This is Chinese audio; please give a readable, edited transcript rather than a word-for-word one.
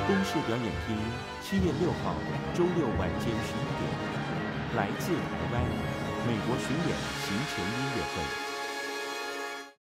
公视表演厅7月6号周六晚间11点，来自台湾美国巡演行前音乐会。